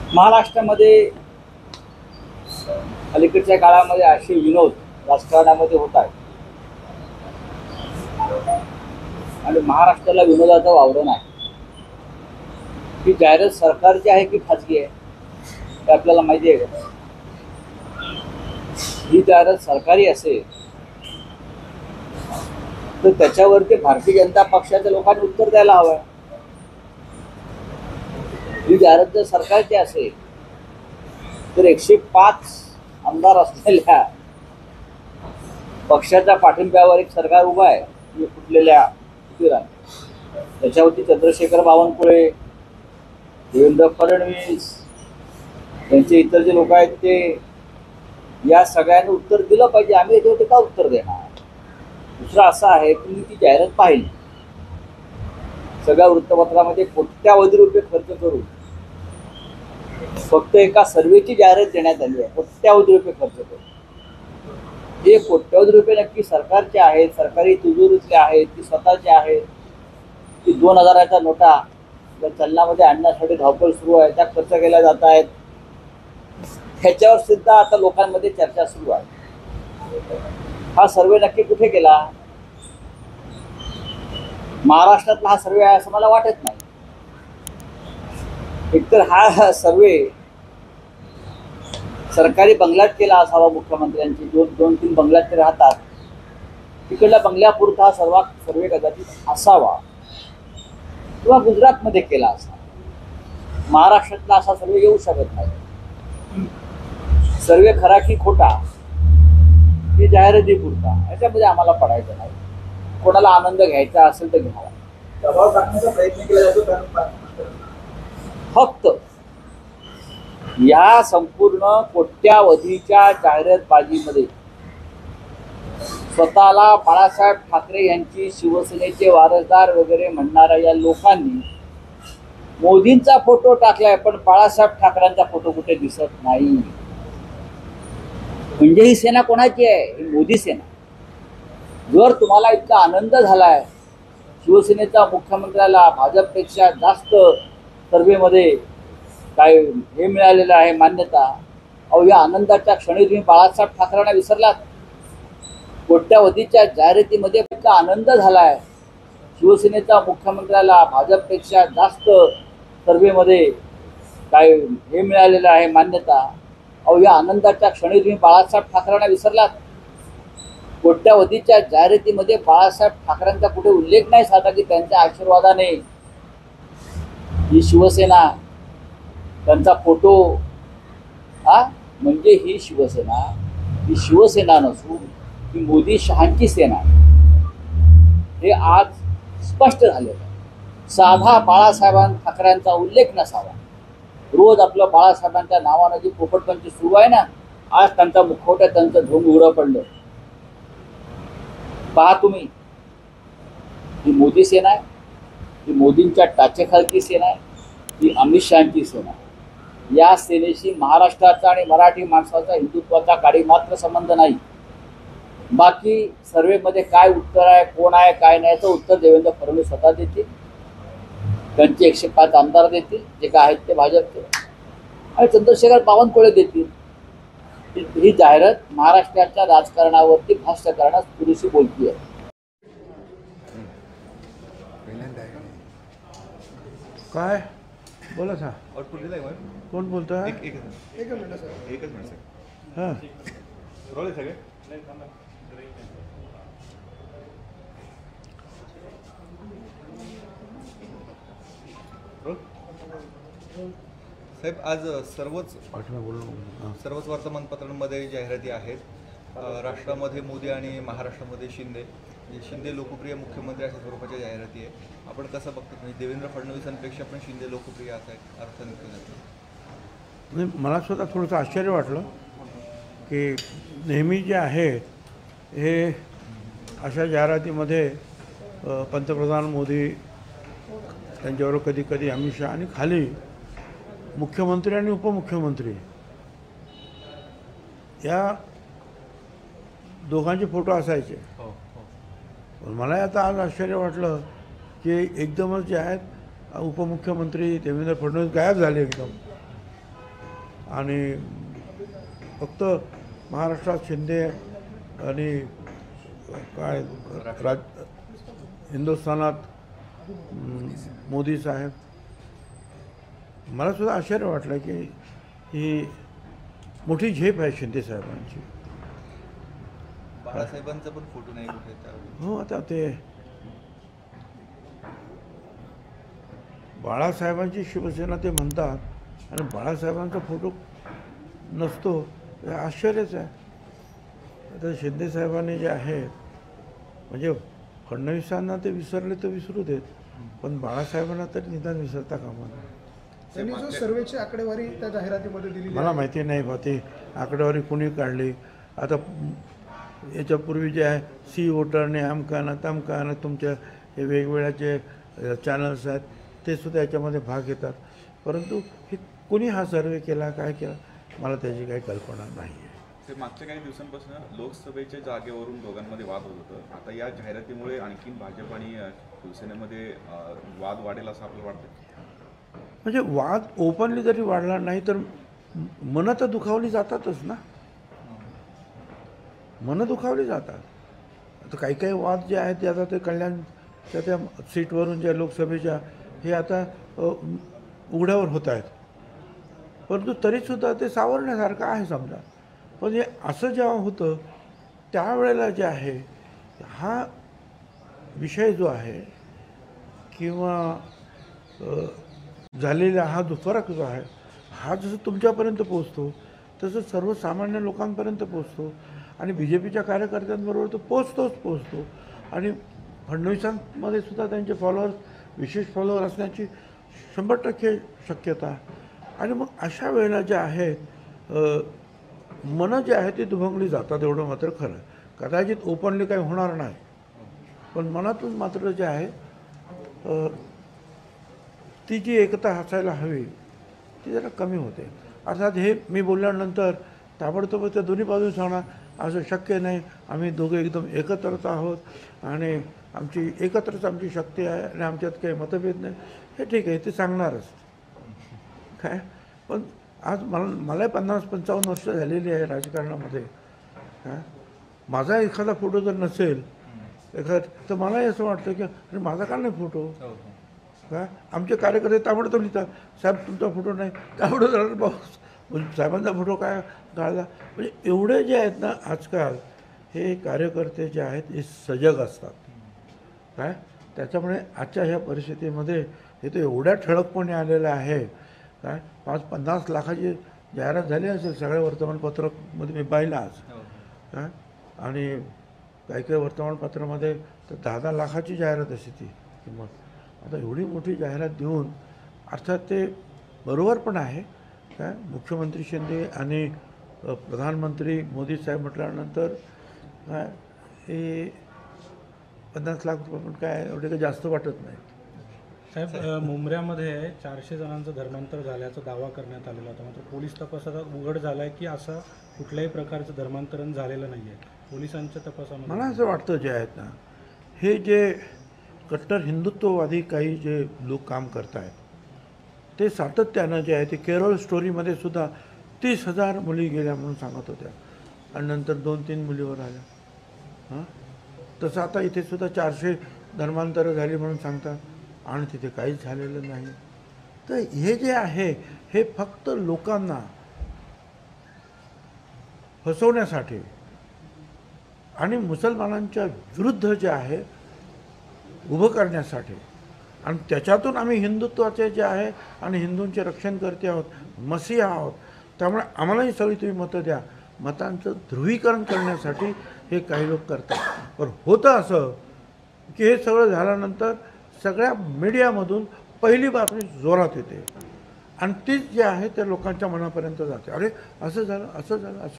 महाराष्ट्रामध्ये अलीकडच्या काळामध्ये असे विनोद राजकारणामध्ये होत आहेत आणि महाराष्ट्राला विनोदाचं वावरण आहे. ही जाहिरात सरकारची आहे की खाजगी आहे हे आपल्याला माहिती आहे का? ही जाहिरात सरकारी असेल तर त्याच्यावरती भारतीय जनता पक्षाच्या लोकांनी उत्तर द्यायला हवं. ही जाहिरात जर सरकारची असेल तर 105 आमदार असलेल्या पक्षाच्या पाठिंब्यावर एक सरकार उभा आहे फुटलेल्या त्याच्यावरती चंद्रशेखर बावनकुळे, देवेंद्र फडणवीस यांचे इतर जे लोक आहेत ते या सगळ्यांनी उत्तर दिलं पाहिजे. आम्ही याच्यावरती का उत्तर देणार? दुसरं असं आहे की मी ती जाहिरात पाहिली, सगळ्या वृत्तपत्रामध्ये कोट्यावधी रुपये खर्च करून फक्त एका सर्वेची जाहिरात देण्यात आली आहे. कोट्यावधी रुपये खर्च करून. हे कोट्यावधी रुपये नक्की सरकारचे आहेत, सरकारी तिजोरीतले आहेत की स्वतःचे आहेत की 2000च्या नोटा या चलनामध्ये आणण्यासाठी धावपळ सुरू आहे त्या खर्च केल्या जात आहेत ह्याच्यावर सुद्धा आता लोकांमध्ये चर्चा सुरू आहे. हा सर्वे नक्की कुठे केला? महाराष्ट्रातला हा सर्वे आहे असं मला वाटत नाही. एकतर हा सर्वे सरकारी बंगल्यात केला असावा. मुख्यमंत्र्यांची दोन तीन बंगल्यात ते राहतात, तिकडल्या बंगल्यापुरता हा सर्वे कदाचित असावा किंवा गुजरातमध्ये केला असावा. महाराष्ट्रातला असा सर्वे येऊ शकत नाही. सर्वे खरा की खोटा ही जाहिराती पुरता, याच्यामध्ये आम्हाला पडायचं नाही. कोणाला आनंद घ्यायचा असेल तर घ्यावा. दबाव टाकण्याचा प्रयत्न केला जातो. फक्त या संपूर्ण कोट्यावधीच्या जाहिरातबाजीमध्ये स्वतःला बाळासाहेब ठाकरे यांची शिवसेनेचे वारसदार वगैरे म्हणणाऱ्या या लोकांनी मोदींचा फोटो टाकलाय पण बाळासाहेब ठाकरेंचा फोटो कुठे दिसत नाही. म्हणजे ही सेना कोणाची आहे? ही मोदी सेना. जर तुम्हाला इतका आनंद झालाय शिवसेनेचा मुख्यमंत्र्याला भाजपपेक्षा जास्त सर्वेमध्ये काय हे मिळालेलं आहे मान्यता, अहो या आनंदाच्या क्षणी तुम्ही बाळासाहेब ठाकरेंना विसरलात. कोट्यावधीच्या जाहिरातीमध्ये इतका आनंद झालाय शिवसेनेचा मुख्यमंत्र्याला भाजपपेक्षा जास्त सर्वेमध्ये काय हे मिळालेलं आहे मान्यता, अहो या आनंदाच्या क्षणी तुम्ही बाळासाहेब ठाकरेंना विसरलात. कोट्यावधीच्या जाहिरातीमध्ये बाळासाहेब ठाकरेंचा कुठे उल्लेख नाही साधा की त्यांच्या आशीर्वादाने ही शिवसेना, त्यांचा फोटो. म्हणजे ही शिवसेना नसून ही मोदी शहांची सेना. हे आज स्पष्ट झालेलं आहे. साधा बाळासाहेब ठाकरेंचा उल्लेख नसावा. रोज आपलं बाळासाहेबांच्या नावानं जी पोपटपंची सुरू आहे ना, आज त्यांचा मुखवटा त्यांचं धोंग उघडं पडलं. पहा तुम्ही, ही मोदी सेना आहे, ही मोदींच्या टाचेखालची सेना आहे, ही अमित शहांची सेना. या सेनेशी महाराष्ट्राचा आणि मराठी माणसाचा हिंदुत्वाचा काही मात्र संबंध नाही. बाकी सर्वेमध्ये काय उत्तर आहे, कोण आहे काय नाही याचं उत्तर देवेंद्र फडणवीस स्वतः देतील. त्यांचे 105 आमदार देतील जे काय आहेत ते भाजपचे, आणि चंद्रशेखर बावनकुळे देतील. ही जाहिरात महाराष्ट्राच्या राजकारणावरती भाष्य करण्यास पुरेशी बोलती आहे. काय बोला सा आउटपुट दिलाय मग कोण बोलतो आहे? एकच मिनिट सर. हां रोल आहे सगळे. साहेब, आज सर्वच वर्तमानपत्रांमध्ये जाहिराती आहेत. राष्ट्रामध्ये मोदी आणि महाराष्ट्रामध्ये शिंदे. शिंदे लोकप्रिय मुख्यमंत्री अशा स्वरूपाच्या जाहिराती आहे. आपण कसं बघतो? म्हणजे देवेंद्र फडणवीसांपेक्षा पण शिंदे लोकप्रिय असा एक अर्थ निघतो. नाही, मला सुद्धा थोडंसं आश्चर्य वाटलं की नेहमी जे आहे हे अशा जाहिरातीमध्ये पंतप्रधान मोदी, त्यांच्याबरोबर कधी कधी अमित शहा आणि खाली मुख्यमंत्री आणि उपमुख्यमंत्री या दोघांचे फोटो असायचे. पण मला आता आज आश्चर्य वाटलं की एकदमच जे आहेत उपमुख्यमंत्री देवेंद्र फडणवीस गायब झाले एकदम. आणि फक्त महाराष्ट्रात शिंदे आणि काय हिंदुस्थानात मोदी साहेब. मला सुद्धा आश्चर्य वाटलं की ही मोठी झेप आहे शिंदे साहेबांची. बाळासाहेबांचा पण फोटो नाही कुठे त्यावर. हो, आता ते बाळासाहेबांची शिवसेना ते म्हणतात आणि बाळासाहेबांचा फोटो नसतो, हे आश्चर्यच आहे. आता शिंदे साहेबांनी जे आहे, म्हणजे फडणवीसांना ते विसरले तर विसरू देत, पण बाळासाहेबांना तरी निदान विसरता कामा नये. त्यांनी जो सर्वेची आकडेवारी त्या जाहिरातीमध्ये दिली मला माहिती नाही बा ते आकडेवारी कुणी काढली. आता याच्यापूर्वी जे आहे सी वोटरने अमकानं तमकानं तुमच्या हे वेगवेगळ्या जे चॅनल्स आहेत ते सुद्धा याच्यामध्ये भाग घेतात. परंतु हे कुणी हा सर्वे केला, काय केला, मला त्याची काही कल्पना नाही आहे. ते मागच्या काही दिवसांपासून लोकसभेच्या जागेवरून दोघांमध्ये वाद होत होतं. आता या जाहिरातीमुळे आणखीन भाजप आणि शिवसेनेमध्ये वाद वाढेल असं आपल्याला वाटतं. म्हणजे वाद ओपनली जरी वाढला नाही तर मनं तर दुखावली जातातच ना, मनं दुखावली जातात. आता काही काही वाद जे आहेत ते आता ते कल्याणच्या त्या सीटवरून ज्या लोकसभेच्या हे आता उघड्यावर होत आहेत. परंतु तरीसुद्धा ते सावरण्यासारखं आहे समजा. पण हे असं जेव्हा होतं त्यावेळेला जे आहे हा विषय जो आहे किंवा झालेला हा जो फरक जो आहे हा जसं तुमच्यापर्यंत पोचतो तसं सर्वसामान्य लोकांपर्यंत पोचतो आणि बी जे पीच्या कार्यकर्त्यांबरोबर तो पोचतो आणि फडणवीसांमध्ये सुद्धा त्यांचे फॉलोअर्स विशेष फॉलोअर असण्याची 100% शक्यता. आणि मग अशा वेळेला जे आहे मनं जे आहे ती दुभंगली जातात, एवढं मात्र खरं. कदाचित ओपनली काही होणार नाही, पण मनातून मात्र जे आहे ती जी एकता असायला हवी ती जरा कमी होते. अर्थात हे मी बोलल्यानंतर ताबडतोब त्या दोन्ही बाजून सांगणार असं शक्य नाही, आम्ही दोघे एकदम एकत्रच आहोत आणि एकत्रच आमची शक्ती आहे आणि आमच्यात काही मतभेद नाही, हे ठीक आहे, ते सांगणारच काय. पण आज मलाही 50-55 वर्ष झालेली आहे राजकारणामध्ये. माझा एखादा फोटो जर नसेल तर मलाही असं वाटतं की अरे माझा का नाही फोटो. काय आमचे कार्यकर्ते ताबडतोब लिहितात, साहेब तुमचा फोटो नाही, ताबडतोब भाऊ साहेबांचा फोटो काय काढला. म्हणजे एवढे जे आहेत ना आजकाल हे कार्यकर्ते जे आहेत हे सजग असतात. काय त्याच्यामुळे आजच्या ह्या परिस्थितीमध्ये हे तर एवढ्या ठळकपणे आलेलं आहे. काय 5-50 लाखाची जाहिरात झाली असेल सगळ्या वर्तमानपत्रामध्ये मी पाहिलं आज. काय आणि काही काही वर्तमानपत्रामध्ये तर 10-10 लाखाची जाहिरात असते ती किंमत. आता एवढी मोठी जाहिरात देऊन अर्थात ते बरोबर पण आहे. काय मुख्यमंत्री शिंदे आणि प्रधानमंत्री मोदी साहेब म्हटल्यानंतर काय हे 50 लाख रुपये पण काय एवढे काही जास्त वाटत नाही. साहेब मुंबऱ्यामध्ये 400 जणांचं धर्मांतर झाल्याचा दावा करण्यात आलेला होता, मात्र पोलीस तपासात उघड झाला आहे की असं कुठल्याही प्रकारचं धर्मांतरण झालेलं नाही आहे. पोलिसांच्या तपासामध्ये मला असं वाटतं जे आहेत ना हे जे कट्टर हिंदुत्ववादी काही जे लोक काम करत आहेत ते सातत्यानं जे आहे ते केरळ स्टोरीमध्ये सुद्धा 30,000 मुली गेल्या म्हणून सांगत होत्या आणि नंतर 2-3 मुलीवर आल्या. हां तसं आता इथे सुद्धा 400 धर्मांतरं झाली म्हणून सांगतात आणि तिथे काहीच झालेलं नाही. तर हे जे आहे हे फक्त लोकांना फसवण्यासाठी आणि मुसलमानांच्या विरुद्ध जे आहे उभं करण्यासाठी आणि त्याच्यातून आम्ही हिंदुत्वाचे जे आहे आणि हिंदूंचे रक्षण करते आहोत, मसीहा आहोत, त्यामुळे आम्हालाही सगळी तुम्ही मतं द्या, मतांचं ध्रुवीकरण करण्यासाठी हे काही लोक करतात. पण होतं असं की हे सगळं झाल्यानंतर सगळ्या मीडियामधून पहिली बातमी जोरात येते आणि तीच जी आहे त्या लोकांच्या मनापर्यंत जाते. अरे असं झालं असं